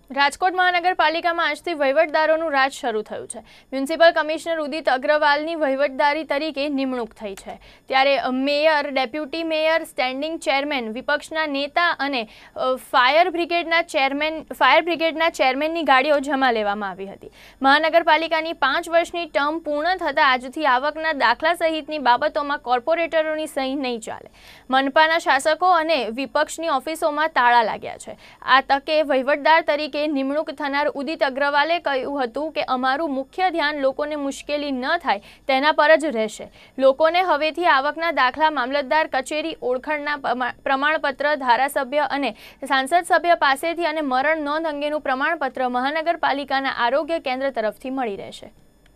રાજકોટ મહાનગરપાલિકામાં આજથી વહીવટદારોનું રાજ શરૂ થયું છે। મ્યુનિસિપલ કમિશનર ઉદિત અગ્રવાલની વહીવટદારી તરીકે નિમણૂક થઈ છે, ત્યારે mayor, deputy mayor, standing chairman, વિપક્ષના નેતા અને ફાયર બ્રિગેડના ચેરમેનની ગાડીઓ જમા લેવામાં આવી હતી। મહાનગરપાલિકાની 5 વર્ષની ટર્મ પૂર્ણ થતાં આજથી આવકના દાખલા સહિતની બાબતોમાં કોર્પોરેટરોની સહી નહીં ચાલે। મનપાના શાસકો અને વિપક્ષની ઓફિસોમાં તાળા લાગ્યા છે। આ તકે વહીવટદાર તરીકે નિમણૂક થનાર ઉદિત અગ્રવાલે કહ્યું હતું કે અમારું મુખ્ય ધ્યાન લોકોને મુશ્કેલી ન થાય તેના પર જ રહેશે। લોકોને હવેથી આવકના દાખલા, મામલતદાર કચેરી, ઓળખાણના પ્રમાણપત્ર, ધારાસભ્ય અને સાંસદ સભ્ય પાસેથી અને મરણ નોંધ અંગેનું પ્રમાણપત્ર મહાનગરપાલિકાના આરોગ્ય કેન્દ્ર તરફથી મળી રહેશે।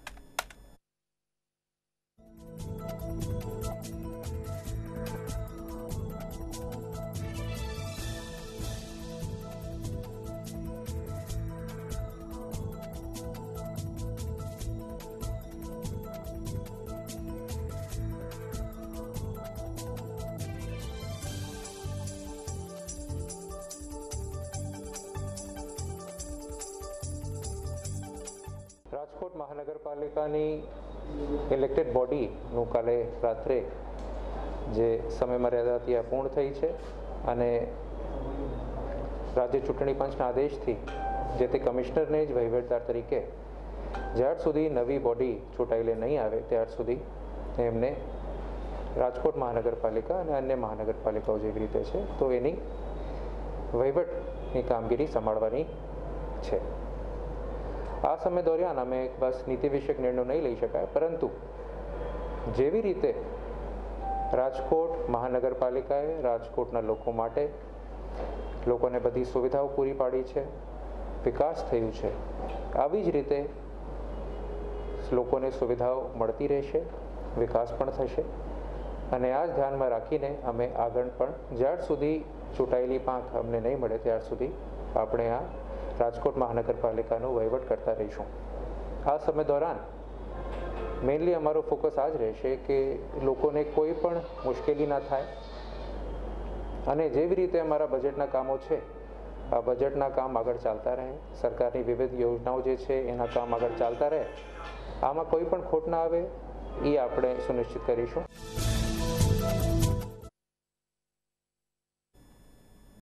રાજકોટ મહાનગરપાલિકાની ઇલેક્ટેડ બોડીનું કાલે રાત્રે જે સમય મર્યાદા હતી આ પૂર્ણ થઈ છે અને રાજ્ય ચૂંટણી પંચના આદેશથી જે તે કમિશનરને જ વહીવટદાર તરીકે જ્યાર સુધી નવી બોડી ચૂંટાયેલી નહીં આવે ત્યાર સુધી એમને રાજકોટ મહાનગરપાલિકા અને અન્ય મહાનગરપાલિકાઓ જેવી રીતે છે તો એની વહીવટની કામગીરી સંભાળવાની છે। આ સમય દરમિયાન અમે બસ નીતિ વિષયક નિર્ણયો નહીં લઈ શકાય, પરંતુ જેવી રીતે રાજકોટ મહાનગરપાલિકાએ રાજકોટના લોકો માટે લોકોને બધી સુવિધાઓ પૂરી પાડી છે, વિકાસ થયું છે, આવી જ રીતે લોકોને સુવિધાઓ મળતી રહેશે, વિકાસ પણ થશે અને આ જ ધ્યાનમાં રાખીને અમે આગળ પણ જ્યાર સુધી ચૂંટાયેલી પાંખ અમને નહીં મળે ત્યાર સુધી આપણે આ રાજકોટ મહાનગરપાલિકાનો વહીવટ કરતા રહીશું। આ સમય દોરાન મેઇનલી અમારો ફોકસ આ જ રહેશે કે લોકોને કોઈ પણ મુશ્કેલી ના થાય અને જેવી રીતે અમારા બજેટના કામો છે આ બજેટના કામ આગળ ચાલતા રહે, સરકારની વિવિધ યોજનાઓ જે છે એના કામ આગળ ચાલતા રહે, આમાં કોઈ પણ ખોટ ના આવે એ આપણે સુનિશ્ચિત કરીશું।